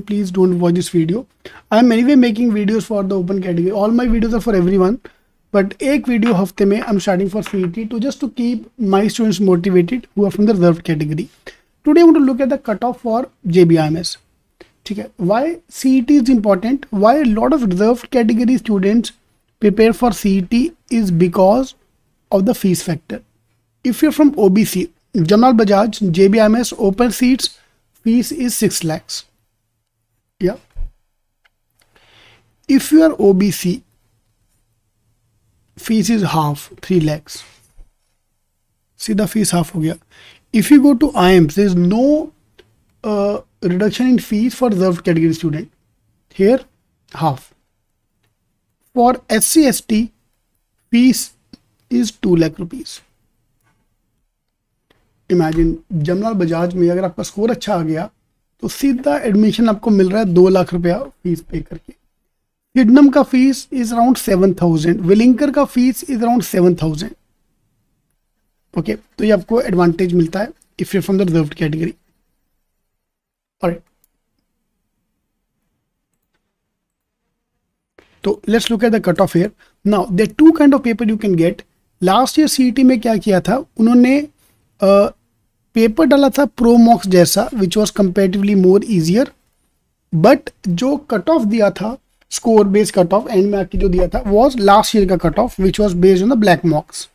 please don't watch this video. I am anyway making videos for the open category. All my videos are for everyone, but एक video हफ्ते में I'm starting for CET to just to keep my students motivated who are from the reserved category. Today I want to look at the cutoff for JBIMS. ठीक है, why CET is important, why a lot of reserved category students prepare for CET is because of the fees factor. If you're from OBC, Jamal Bajaj, JBIMS open seats fees is 6 lakhs. Yeah. If you are OBC, fees is half, 3 lakhs. See the fees half हो गया. If you go to IIMS, there is no reduction in fees for reserved category student. Here, half. For SC ST, fees is 2 lakh rupees. Imagine Jamnalal Bajaj में अगर आपका score अच्छा आ गया तो सीधा admission आपको मिल रहा है 2 लाख रुपया फीस पे करके. किडनम का फीस इज अराउंड 7,000, विलिंकर का फीस इज अराउंड 7,000. ओके, तो ये आपको एडवांटेज मिलता है if you from the reserved category. Alright, तो let's look at the cut off here. Now there two kind of paper you can get. Last year CET में क्या किया था उन्होंने, पेपर डाला था प्रोमॉक्स जैसा which was comparatively more easier, but जो कट ऑफ दिया था score based cut off end में आके जो दिया था वॉज लास्ट ईयर का cut off which was based on the black mocks.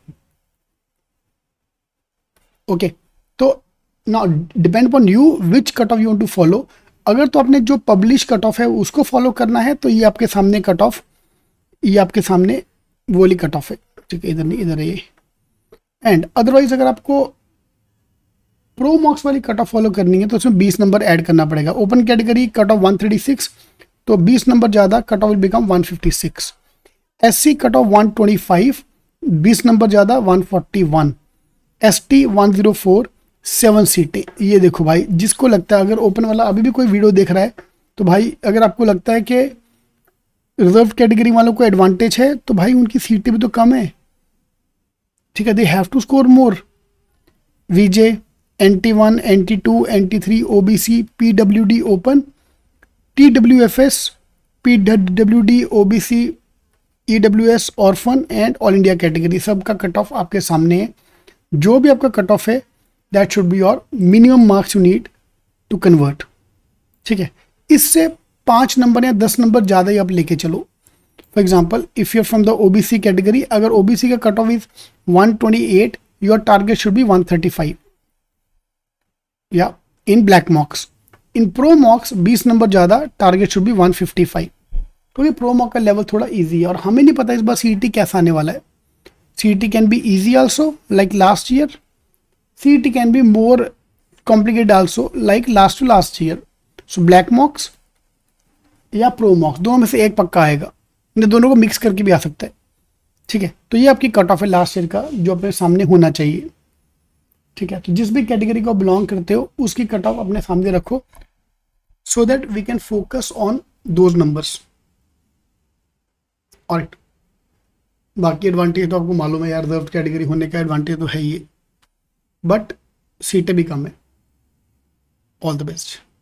Okay, तो now depend upon you which cut off you want to follow. अगर तो आपने जो पब्लिश कट ऑफ है उसको फॉलो करना है तो ये आपके सामने कट ऑफ, ये आपके सामने वो वाली कट ऑफ है. ठीक है, इधर नहीं, इधर है ये. एंड अदरवाइज अगर आपको प्रो मॉक्स वाली कट ऑफ फॉलो करनी है तो उसमें 20 नंबर ऐड करना पड़ेगा. ओपन कैटेगरी कट ऑफ 136, तो 20 नंबर ज़्यादा cut off will become 156. SC cut off 125, 20 number ज़्यादा 141. ST 104, 7 सीटें. ये देखो भाई, जिसको लगता है, अगर ओपन वाला अभी भी कोई वीडियो देख रहा है तो भाई अगर आपको लगता है कि रिजर्व कैटेगरी वालों को एडवांटेज है तो भाई उनकी सीटें भी तो कम है. ठीक है, they have to score more. VJ, NT1, NT2, NT3, OBC, PWD open, TWFS, PWD, OBC, EWS, orphan and all India category, सबका कट ऑफ आपके सामने है. जो भी आपका कट ऑफ है that should be your minimum marks you need to convert. ठीक है, इससे 5 नंबर या 10 नंबर ज़्यादा ही आप लेके चलो. For example if you from the OBC category, अगर OBC का cut off is 128, your target should be 135. या in black mocks. In pro mocks 20 number ज़्यादा, टारगेट शुड बी 155. क्योंकि प्रो मॉक का लेवल थोड़ा इजी है और हमें नहीं पता इस बार CET कैसा आने वाला है. CET can be easy also like last year, CET can be more complicated also like last to last year. So black mocks या प्रो मॉक्स दोनों में से एक पक्का आएगा, इन दोनों को मिक्स करके भी आ सकता है. ठीक है, तो ये आपकी कट ऑफ है लास्ट ईयर का जो अपने सामने होना चाहिए. ठीक है, तो जिस भी कैटेगरी को बिलोंग करते हो उसकी कट ऑफ अपने सामने रखो so that we can focus on those numbers. और बाकी एडवांटेज तो आपको मालूम है यार, रिजर्व कैटेगरी होने का एडवांटेज तो है ही, बट सीटें भी कम है. All the best.